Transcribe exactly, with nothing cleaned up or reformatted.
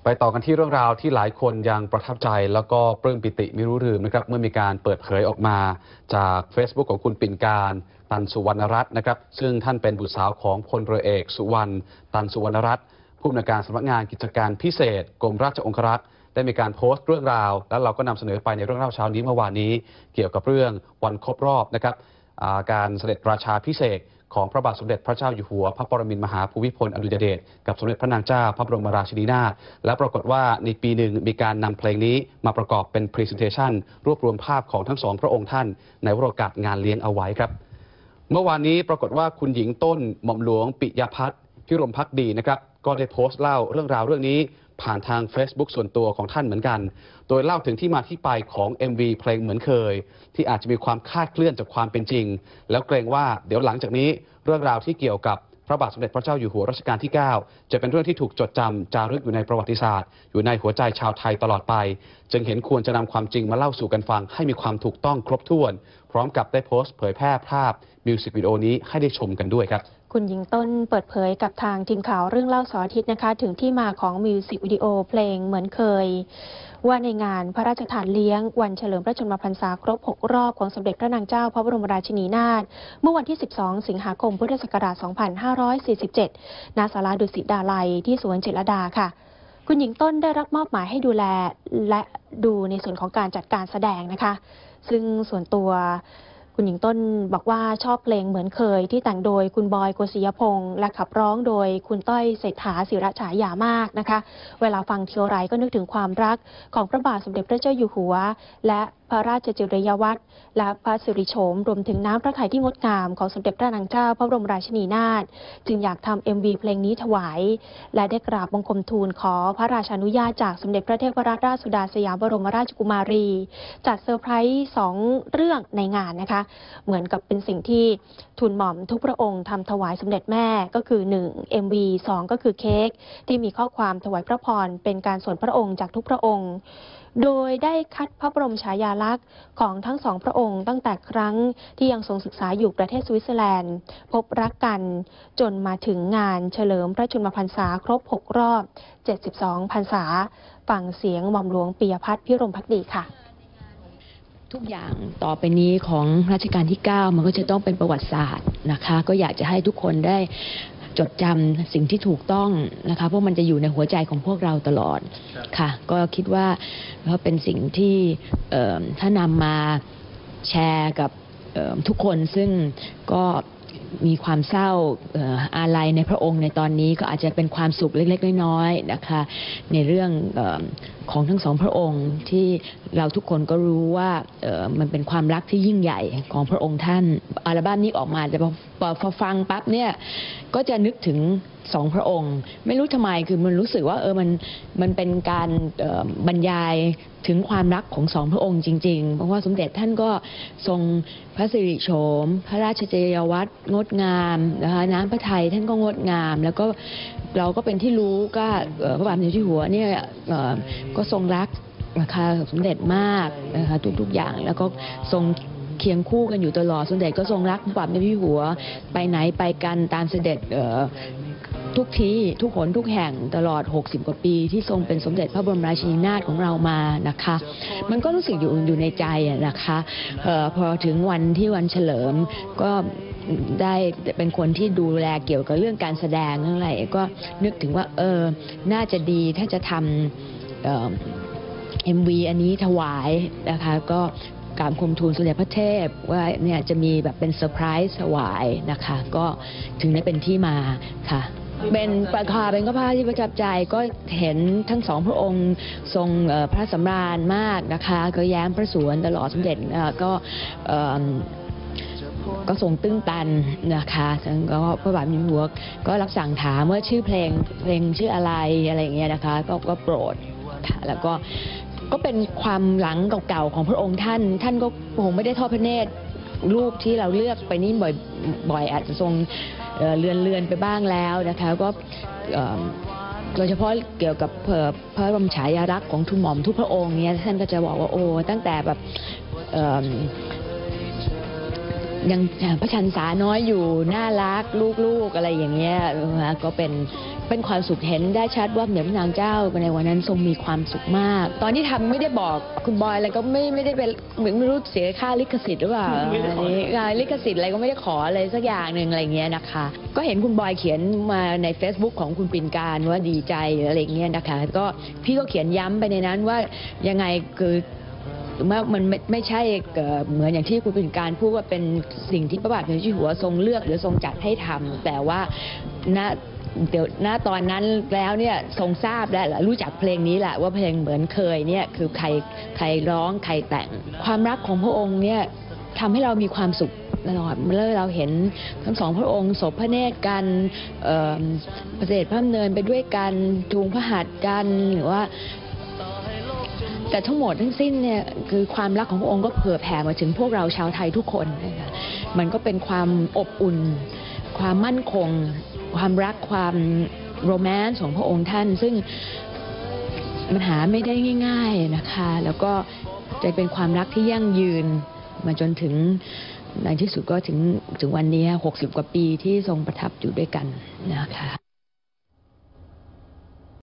ไปต่อกันที่เรื่องราวที่หลายคนยังประทับใจแล้วก็ปลื้มปิติไม่รู้ลืมนะครับเมื่อมีการเปิดเผยออกมาจาก Facebook ของคุณปิ่นการตันสุวรรณรัตน์นะครับซึ่งท่านเป็นบุตรสาวของพลเรือเอกสุวรรณตันสุวรรณรัตน์ผู้อำนวยการสำนักงานกิจการพิเศษกรมราชองครักษ์ได้มีการโพสต์เรื่องราวแล้วเราก็นำเสนอไปในเรื่องเล่าเช้านี้เมื่อวานนี้เกี่ยวกับเรื่องวันครบรอบนะครับการเสด็จราชาภิเษกของพระบาทสมเด็จพระเจ้าอยู่หัวพระปรมินทรมหาภูมิพลอดุลยเดชกับสมเด็จพระนางเจ้าพระบรมราชินีนาถและปรากฏว่าในปีหนึ่งมีการนำเพลงนี้มาประกอบเป็น Presentation รวบรวมภาพของทั้งสองพระองค์ท่านในโอกาสงานเลี้ยงเอาไว้ครับเมื่อวานนี้ปรากฏว่าคุณหญิงต้นหม่อมหลวงปิยพัฒน์พิรมภักดีนะครับก็ได้โพสต์เล่าเรื่องราวเรื่องนี้ผ่านทาง Facebook ส่วนตัวของท่านเหมือนกันโดยเล่าถึงที่มาที่ไปของ เอ็ม วี เพลงเหมือนเคยที่อาจจะมีความคลาดเคลื่อนจากความเป็นจริงแล้วเกรงว่าเดี๋ยวหลังจากนี้เรื่องราวที่เกี่ยวกับพระบาทสมเด็จพระเจ้าอยู่หัวรัชกาลที่เก้าจะเป็นเรื่องที่ถูกจดจำจารึกอยู่ในประวัติศาสตร์อยู่ในหัวใจชาวไทยตลอดไปจึงเห็นควรจะนำความจริงมาเล่าสู่กันฟังให้มีความถูกต้องครบถ้วนพร้อมกับได้โพสต์เผยแพร่ภาพมิวสิกวิดีโอนี้ให้ได้ชมกันด้วยครับคุณหญิงต้นเปิดเผยกับทางทีมข่าวเรื่องเล่าเสาร์อาทิตย์นะคะถึงที่มาของมิวสิกวิดีโอเพลงเหมือนเคยว่าในงานพระราชทานเลี้ยงวันเฉลิมพระชนมพรรษาครบหกรอบของสมเด็จพระนางเจ้าพระบรมราชินีนาถเมื่อวันที่สิบสองสิงหาคมพุทธศักราชสองพันห้าร้อยสี่สิบเจ็ดณศาลาดุสิตดาลัยที่สวนจิตรลดาค่ะคุณหญิงต้นได้รับมอบหมายให้ดูแลและดูในส่วนของการจัดการแสดงนะคะซึ่งส่วนตัวคุณหญิงต้นบอกว่าชอบเพลงเหมือนเคยที่แต่งโดยคุณบอยโกศิยพงษ์และขับร้องโดยคุณต้อยเศรษฐาศิระฉายามากนะคะเวลาฟังเทียวไรก็นึกถึงความรักของพระบาทสมเด็จพระเจ้าอยู่หัวและพระราชจริยวัตรและพระสิริโฉมรวมถึงน้ำพระทัยที่งดงามของสมเด็จพระนางเจ้าพระบรมราชินีนาถจึงอยากทำ เอ็ม วี เพลงนี้ถวายและได้กราบบังคมทูลขอพระราชานุญาตจากสมเด็จพระเทพรัตนราชสุดาสยามบรมราชกุมารีจัดเซอร์ไพรส์สองเรื่องในงานนะคะเหมือนกับเป็นสิ่งที่ทูลหม่อมทุกพระองค์ทำถวายสมเด็จแม่ก็คือหนึ่ง เอ็ม วี สองก็คือเค้กที่มีข้อความถวายพระพรเป็นการส่วนพระองค์จากทุกพระองค์โดยได้คัดพระบรมฉายาลักษณ์ของทั้งสองพระองค์ตั้งแต่ครั้งที่ยังทรงศึกษาอยู่ประเทศสวิตเซอร์แลนด์พบรักกันจนมาถึงงานเฉลิมพระชนมพรรษาครบหกรอบเจ็ดสิบสองพรรษาฟังเสียงหม่อมหลวงปิยพัฒน์พิรมภักดีค่ะทุกอย่างต่อไปนี้ของรัชกาลที่เก้ามันก็จะต้องเป็นประวัติศาสตร์นะคะก็อยากจะให้ทุกคนได้จดจำสิ่งที่ถูกต้องนะคะเพราะมันจะอยู่ในหัวใจของพวกเราตลอดค่ะก็คิดว่าเป็นสิ่งที่ถ้านำมาแชร์กับทุกคนซึ่งก็มีความเศร้าอาลัยในพระองค์ในตอนนี้ก็อาจจะเป็นความสุขเล็กๆน้อยๆนะคะในเรื่องของทั้งสองพระองค์ที่เราทุกคนก็รู้ว่ามันเป็นความรักที่ยิ่งใหญ่ของพระองค์ท่านอัลบั้มนี้ออกมาแต่พอฟังปั๊บเนี่ยก็จะนึกถึงสองพระองค์ไม่รู้ทำไมคือมันรู้สึกว่าเออมันมันเป็นการบรรยายถึงความรักของสองพระองค์จริงๆเพราะว่าสมเด็จท่านก็ทรงพระสิริโฉมพระราชจริยวัตรงดงามนะคะน้ำพระทัยท่านก็งดงามแล้วก็เราก็เป็นที่รู้ก็พระบาทสมเด็จที่หัวเนี่ยก็ทรงรักนะคะสมเด็จมากนะคะทุกๆอย่างแล้วก็ทรงเคียงคู่กันอยู่ตลอดสมเด็จก็ทรงรักพระบาทสมเด็จที่หัวไปไหนไปกันตามเสด็จทุกที่ทุกหนทุกแห่งตลอดหกสิบกว่าปีที่ทรงเป็นสมเด็จพระบรมราชินีนาถของเรามานะคะมันก็รู้สึกอยู่อยู่ในใจนะคะออพอถึงวันที่วันเฉลิมก็ได้เป็นคนที่ดูแลเกี่ยวกับเรื่องการแสดงอะไรก็นึกถึงว่าเออน่าจะดีถ้าจะทำเอ็มวีอันนี้ถวายนะคะก็กราบบังคมทูลสมเด็จพระเทพว่าเนี่ยจะมีแบบเป็นเซอร์ไพรส์ถวายนะคะก็ถึงได้เป็นที่มาค่ะเป็นประคาเป็นก็ภาพที่ประทับใจก็เห็นทั้งสองพระองค์ทรงพระสำราญมากนะคะก็แย้มพระสวนตลอดสมเด็จก็ก็ทรงตื้นตันนะคะแล้วก็พระบาทสมเด็จหัวก็รับสั่งถามว่าชื่อเพลงเพลงชื่ออะไรอะไรอย่างเงี้ยนะคะก็ก็โปรดค่ะแล้วก็ก็เป็นความหลังเก่าๆของพระองค์ท่านท่านก็คงไม่ได้ทอดพระเนตรรูปที่เราเลือกไปนี่บ่อยบ่อยอาจจะทรงเลือนเลือนไปบ้างแล้วนะคะก็โดยเฉพาะเกี่ยวกับพระบรมฉายาลักษณ์ของทุกหม่อมทุกพระองค์เนี่ยท่านก็จะบอกว่าโอ้ตั้งแต่แบบยังพระชันษาน้อยอยู่น่ารักลูกๆอะไรอย่างเงี้ยก็เป็นเป็นความสุขเห็นได้ชัดว่าสมเด็จพระนางเจ้าในวันนั้นทรงมีความสุขมาก ตอนที่ทำไม่ได้บอกคุณบอยอะไรก็ไม่ไม่ได้เป็นเหมือนไม่รู้เสียค่าลิขสิทธิ์หรือเปล่าอันนี้ลิขสิทธิ์อะไรก็ไม่ได้ขออะไรสักอย่างหนึ่งอะไรเงี้ยนะคะก็เห็นคุณบอยเขียนมาใน Facebook ของคุณปิ่นการว่าดีใจอะไรเงี้ยนะคะก็พี่ก็เขียนย้ำไปในนั้นว่ายังไงคือว่ามันไม่ไม่ใช่เหมือนอย่างที่คุณปิ่นการพูดว่าเป็นสิ่งที่พระบาทสมเด็จเจ้าอยู่หัวทรงเลือกหรือทรงจัดให้ทำแต่ว่าณเดี๋ยวณตอนนั้นแล้วเนี่ยทรงทราบแล้วรู้จักเพลงนี้แหละว่าเพลงเหมือนเคยเนี่ยคือใครใครร้องใครแต่งความรักของพระองค์เนี่ยทำให้เรามีความสุขตลอดเมื่อเราเห็นทั้งสองพระองค์สบพระเนตรกันประเสด็จพระดำเนินไปด้วยกันจูงพระหัตถ์กันหรือว่าแต่ทั้งหมดทั้งสิ้นเนี่ยคือความรักของพระองค์ก็เผื่อแผ่มาถึงพวกเราชาวไทยทุกคนนะคะมันก็เป็นความอบอุ่นความมั่นคงความรักความโรแมนต์ของพระองค์ท่านซึ่งมันหาไม่ได้ง่ายๆนะคะแล้วก็จะเป็นความรักที่ยั่งยืนมาจนถึงในที่สุดก็ถึงถึงวันนี้หกสิบกว่าปีที่ทรงประทับอยู่ด้วยกันนะคะ